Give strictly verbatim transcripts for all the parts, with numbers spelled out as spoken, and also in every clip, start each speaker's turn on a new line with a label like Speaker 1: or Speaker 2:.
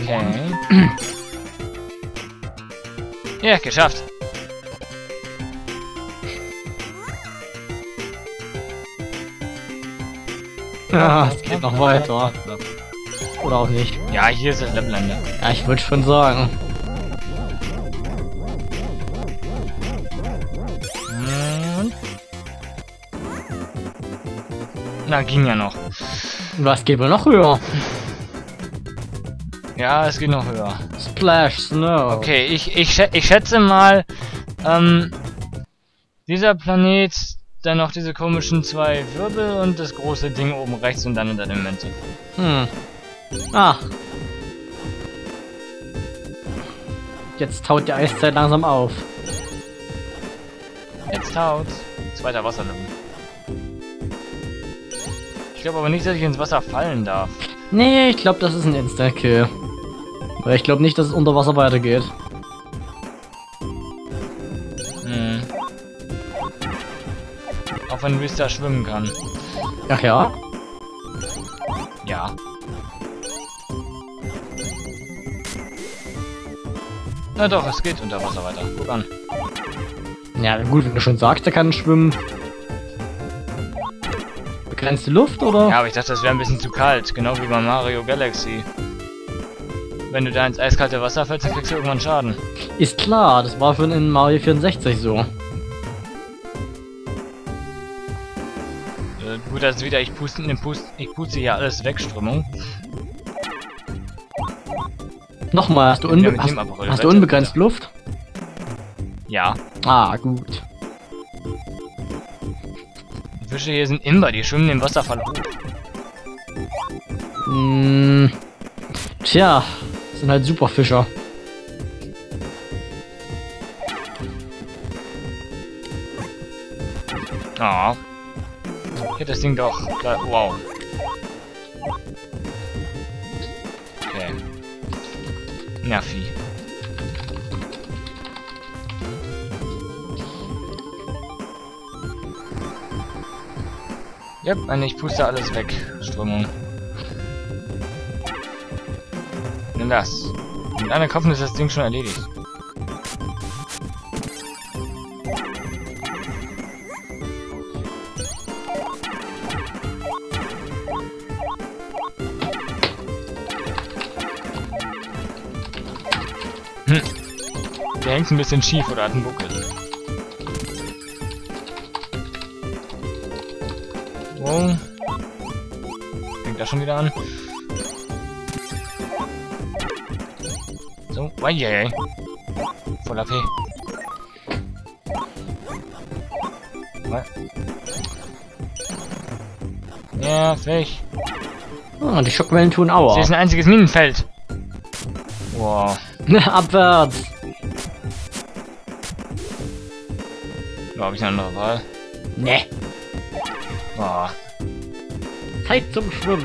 Speaker 1: Okay. Ja, geschafft.
Speaker 2: Ja, es geht noch weiter. Oder auch nicht.
Speaker 1: Ja, hier ist das Levelende.
Speaker 2: Ja, ich würde schon sagen.
Speaker 1: Hm. Na, ging ja noch.
Speaker 2: Was geht wohl noch höher?
Speaker 1: Ja, es geht noch höher.
Speaker 2: Splash Snow.
Speaker 1: Okay, ich, ich, schä ich schätze mal, ähm, dieser Planet, dann noch diese komischen zwei Wirbel und das große Ding oben rechts und dann in der Elemente.
Speaker 2: Hm. Ah. Jetzt taut die Eiszeit langsam auf.
Speaker 1: Jetzt taut's. Zweiter Wasserlevel. Ich glaube aber nicht, dass ich ins Wasser fallen darf.
Speaker 2: Nee, ich glaube, das ist ein Instant-Kill. Weil ich glaube nicht, dass es unter Wasser weitergeht.
Speaker 1: Hm. Auch wenn Luis da schwimmen kann.
Speaker 2: Ach ja?
Speaker 1: Ja. Na doch, es geht unter Wasser weiter. Guck an.
Speaker 2: Ja, gut, wenn du schon sagst, er kann schwimmen. Begrenzte Luft, oder?
Speaker 1: Ja, aber ich dachte, das wäre ein bisschen zu kalt. Genau wie bei Mario Galaxy. Wenn du da ins eiskalte Wasser fällst, dann kriegst du irgendwann Schaden.
Speaker 2: Ist klar, das war schon in Mario vierundsechzig so.
Speaker 1: Äh, gut, das ist wieder, ich puste, ne, puste, ich puste hier alles weg, Strömung.
Speaker 2: Nochmal, hast du, unbe
Speaker 1: Ja,
Speaker 2: hast, hast du unbegrenzt Luft?
Speaker 1: Ja.
Speaker 2: Ah, gut.
Speaker 1: Die Fische hier sind Imber, die schwimmen im Wasserfall hoch.
Speaker 2: Hm, tja, das sind halt Superfischer.
Speaker 1: Ah. Ich hätte das Ding doch. Wow. Okay. Nervi. Yep, meine, ich puste alles weg. Strömung. Nimm das. Mit einer Kopf ist das Ding schon erledigt. Hm. Der hängt ein bisschen schief oder hat einen Buckel. Wow. Fängt das schon wieder an. So, weie. Voller P. Was? Nervig.
Speaker 2: Ah, die Schockwellen tun Aua.
Speaker 1: Hier ist ein einziges Minenfeld. Wow.
Speaker 2: Abwärts.
Speaker 1: Da habe ich eine andere Wahl.
Speaker 2: Ne.
Speaker 1: Oh.
Speaker 2: Zeit zum Schwimmen.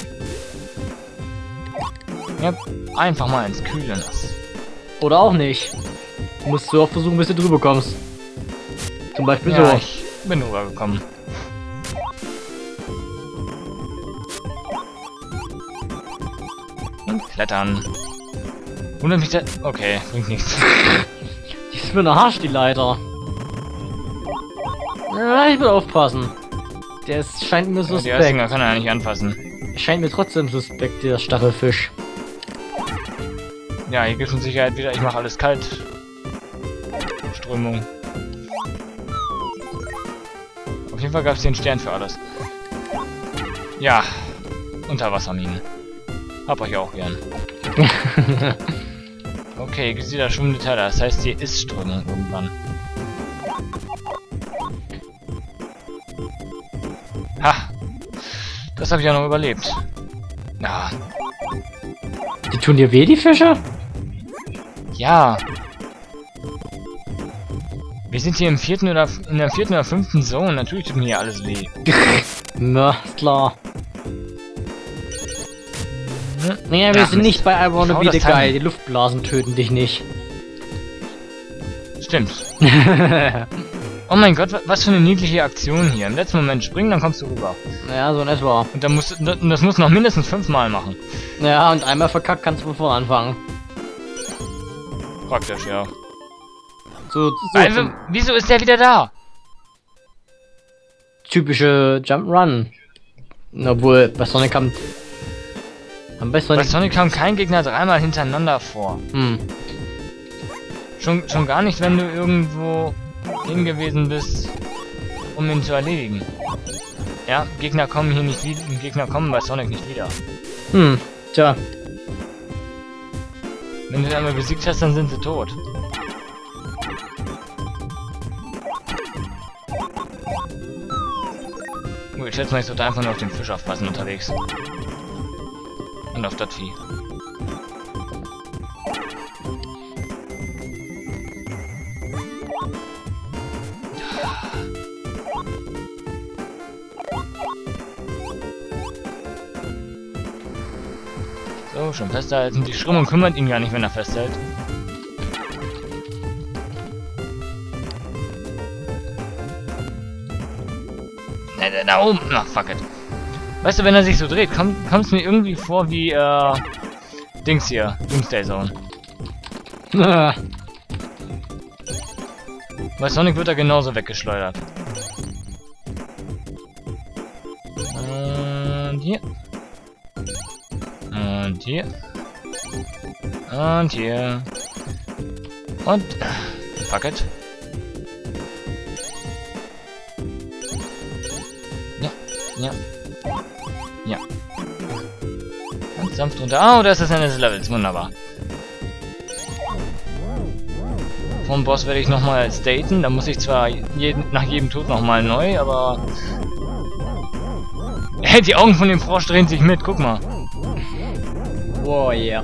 Speaker 1: Ja, einfach mal ins Kühle lassen.
Speaker 2: Oder auch nicht. Du musst so oft versuchen, bis du drüber kommst. Zum Beispiel
Speaker 1: Ja,
Speaker 2: so.
Speaker 1: ich bin rübergekommen. Und klettern. Wundert mich der... Okay, bringt nichts.
Speaker 2: Die ist für eine Arsch, die Leiter. Ja, ich will aufpassen. Der ist, scheint mir
Speaker 1: Ja, die
Speaker 2: suspekt.
Speaker 1: Erstinger kann er ja nicht anfassen.
Speaker 2: Scheint mir trotzdem suspekt, der Stachelfisch.
Speaker 1: Ja, hier gibt es mit Sicherheit wieder... Ich mache alles kalt. Strömung. Auf jeden Fall gab es hier einen Stern für alles. Ja. Unterwasserminen. Hab euch auch gern. Okay, hier sieht da schwimmende Teile. Das heißt, hier ist Strömung irgendwann. Ha! Das habe ich ja noch überlebt. Ja.
Speaker 2: Die tun dir weh, die Fische?
Speaker 1: Ja. Wir sind hier im vierten oder in der vierten oder fünften Zone. Natürlich tut mir hier alles weh.
Speaker 2: Na, ist klar.
Speaker 1: Hm?
Speaker 2: Naja, wir
Speaker 1: Ach,
Speaker 2: sind nicht bei I Wanna
Speaker 1: Ich hau
Speaker 2: Be
Speaker 1: das
Speaker 2: the
Speaker 1: Teil
Speaker 2: Guy.
Speaker 1: hin.
Speaker 2: Die Luftblasen töten dich nicht.
Speaker 1: Stimmt. Oh mein Gott, was für eine niedliche Aktion hier. Im letzten Moment springen, dann kommst du rüber.
Speaker 2: Ja, so in etwa.
Speaker 1: Und dann musst, das musst du noch mindestens fünfmal machen.
Speaker 2: Ja, und einmal verkackt kannst du von vorne anfangen.
Speaker 1: Praktisch, ja.
Speaker 2: So, so
Speaker 1: Also, wieso ist der wieder da?
Speaker 2: typische Jump'n'Run. Obwohl, bei Sonic kam... Bei
Speaker 1: Bei
Speaker 2: Sonic...
Speaker 1: Sonic kam kein Gegner dreimal hintereinander vor.
Speaker 2: Hm.
Speaker 1: Schon, schon gar nicht, wenn du irgendwo hingewiesen bist, um ihn zu erledigen. Ja, Gegner kommen hier nicht wieder, Gegner kommen bei Sonic nicht wieder.
Speaker 2: Hm, tja.
Speaker 1: Wenn du sie einmal besiegt hast, dann sind sie tot. Gut, ich schätze mal, ich sollte einfach nur auf den Fisch aufpassen unterwegs. Und auf das Vieh. So, schon festhalten. Die Strömung kümmert ihn gar nicht, wenn er festhält. Ne, da, da oben. Na, fuck it. Weißt du, wenn er sich so dreht, kommt es mir irgendwie vor wie, äh, Dings hier. Doomsday Zone. Bei Sonic wird er genauso weggeschleudert. Und hier. Und hier. Und hier. Und... Fuck it. Ja. Ja. Ja. Ganz sanft runter. Oh, das ist das Ende des Levels. Wunderbar. Vom Boss werde ich nochmal staten. Da muss ich zwar jeden, nach jedem Tod nochmal neu, aber... Hey, die Augen von dem Frosch drehen sich mit. Guck mal.
Speaker 2: Oh yeah.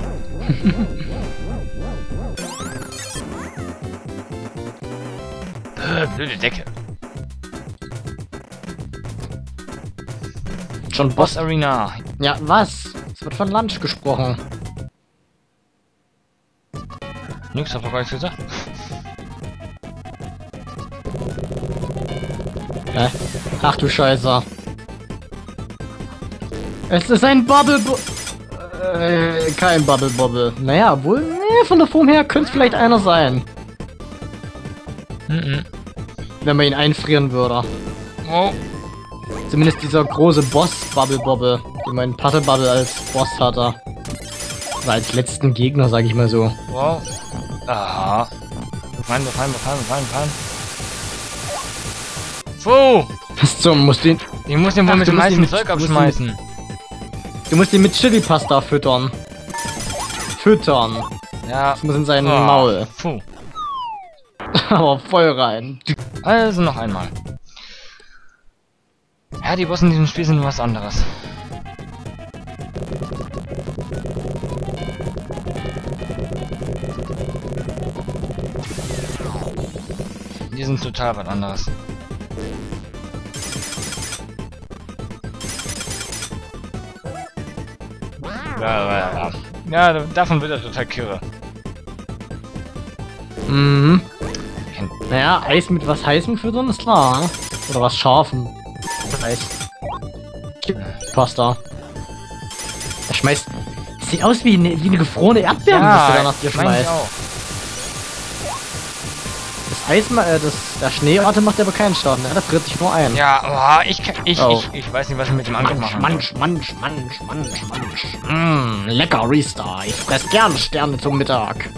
Speaker 1: Äh, blöde Decke.
Speaker 2: Schon
Speaker 1: Boss
Speaker 2: Boss.
Speaker 1: Arena.
Speaker 2: Ja, was? Es wird von Lunch gesprochen.
Speaker 1: Nix, hab doch gar nichts gesagt.
Speaker 2: Hä? Ach du Scheiße. Es ist ein Bubble Bo äh, kein Bubble Bobble. Naja, wohl, nee, von der Form her könnte es vielleicht einer sein.
Speaker 1: Mhm.
Speaker 2: Wenn man ihn einfrieren würde.
Speaker 1: Oh.
Speaker 2: Zumindest dieser große Boss Bubble Bobble, den mein Patte Bubble als Boss hatte. Oder als letzten Gegner, sag ich mal so.
Speaker 1: Wow. Aha. Befallen, befallen, befallen, befallen, befallen. Puh!
Speaker 2: Was zum, musst du ihn,
Speaker 1: Ich muss den wohl
Speaker 2: Ach,
Speaker 1: mit
Speaker 2: du
Speaker 1: dem
Speaker 2: musst ihn
Speaker 1: meisten
Speaker 2: mit-
Speaker 1: Zeug
Speaker 2: du musst ihn
Speaker 1: abschmeißen.
Speaker 2: du musst ihn mit Chili Pasta füttern. Füttern.
Speaker 1: Ja.
Speaker 2: Das muss in sein
Speaker 1: Ah,
Speaker 2: Maul.
Speaker 1: Puh.
Speaker 2: Aber voll rein.
Speaker 1: Also noch einmal. Ja, die Bosse in diesem Spiel sind was anderes. Die sind total was anderes. Ja, ja, ja. Ja, davon wird er total kirre.
Speaker 2: Mhm. Naja, Eis mit was Heißem füttern ist klar, ne? Oder was Scharfem. Eis. Pasta. Er schmeißt. Das sieht aus wie eine, wie eine gefrorene Erdbeere, was er da nach dir
Speaker 1: mein ich
Speaker 2: schmeißt.
Speaker 1: auch.
Speaker 2: Das Eis, ma- äh, das, der Schneeratte macht aber keinen Schaden, ne? Das friert sich nur ein.
Speaker 1: Ja, oh, ich, kann- ich,
Speaker 2: Oh.
Speaker 1: ich, ich weiß nicht, was ich mit dem Angriff
Speaker 2: Manch,
Speaker 1: machen
Speaker 2: manch, manch, manch, manch, manch. Mmm, lecker Restar. Ich fress gern Sterne zum Mittag.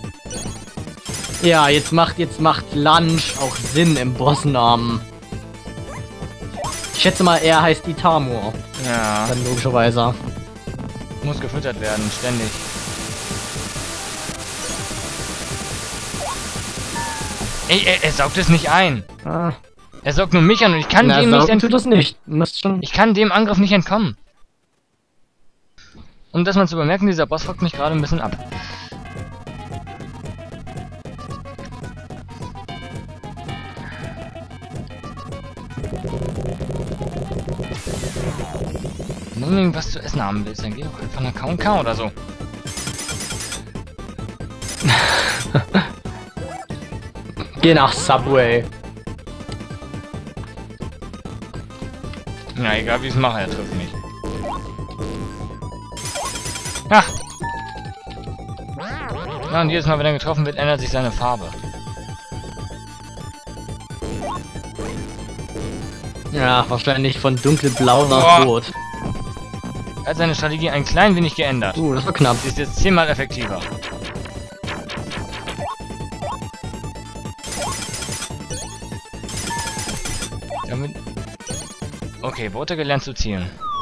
Speaker 2: Ja, jetzt macht, jetzt macht Lunch auch Sinn im Bossnamen. Ich schätze mal, er heißt Itamur.
Speaker 1: Ja,
Speaker 2: Dann logischerweise.
Speaker 1: muss gefüttert werden, ständig. Ey, er, er saugt es nicht ein.
Speaker 2: Ah.
Speaker 1: Er saugt nur mich an und ich kann
Speaker 2: Na,
Speaker 1: dem nicht
Speaker 2: saugen tut
Speaker 1: entkommen.
Speaker 2: das nicht. Du musst schon.
Speaker 1: Ich kann dem Angriff nicht entkommen. Um das mal zu bemerken, dieser Boss fuckt mich gerade ein bisschen ab. Wenn du unbedingt was zu essen haben willst, dann geh doch einfach nach K und K oder so.
Speaker 2: Geh nach Subway.
Speaker 1: Ja, egal wie ich es mache, er trifft mich. Ha! Ja, und jedes Mal, wenn er getroffen wird, ändert sich seine Farbe.
Speaker 2: Ja, wahrscheinlich von dunkelblau nach
Speaker 1: Boah.
Speaker 2: rot.
Speaker 1: Er hat seine Strategie ein klein wenig geändert.
Speaker 2: Uh, das war knapp.
Speaker 1: Sie ist jetzt zehnmal effektiver. Damit... Okay, Bote gelernt zu zielen.